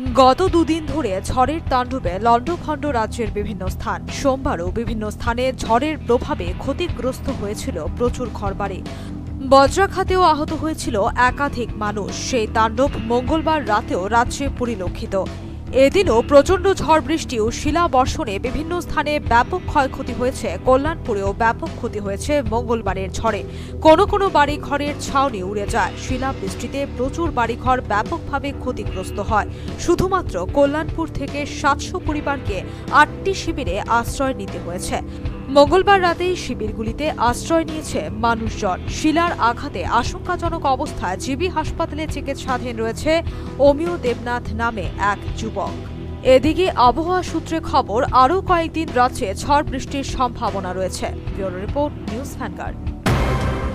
গত দুদিন ধরে ঝড়ের তাণ্ডবে লণ্ডভণ্ড রাজ্যের বিভিন্ন স্থান। সোমবারও বিভিন্ন স্থানে ঝড়ের প্রভাবে ক্ষতিগ্রস্ত হয়েছিল প্রচুর ঘরবাড়ি। বজ্রাঘাতেও আহত হয়েছিল একাধিক মানুষ। সেই তাণ্ডব মঙ্গলবার রাতেও রাজ্যে পরিলক্ষিত। এদিনও প্রচণ্ড ঝড় বৃষ্টি ও শিলাবর্ষণে বিভিন্ন স্থানে ব্যাপক ক্ষয়ক্ষতি হয়েছে। কল্যাণপুরেও ব্যাপক ক্ষতি হয়েছে মঙ্গলবারের ঝড়ে। কোনো কোনো বাড়ি ঘরের ছাউনি উড়ে যায়। শিলাবৃষ্টিতে প্রচুর বাড়িঘর ব্যাপকভাবে ক্ষতিগ্রস্ত হয়। শুধুমাত্র কল্যাণপুর থেকে ৭০০ পরিবারকে ৮টি শিবিরে আশ্রয় নিতে হয়েছে। মঙ্গলবার রাতেই শিবিরগুলিতে আশ্রয় নিয়েছে মানুষজন। শিলার আঘাতে আশঙ্কাজনক অবস্থায় জিবি হাসপাতালে চিকিৎসাধীন রয়েছে অমিয় দেবনাথ নামে এক যুবক। এদিকে আবহাওয়া সূত্রে খবর, আরও কয়েকদিন রাজ্যে ঝড় বৃষ্টির সম্ভাবনা রয়েছে। Bureau report, News vanguard.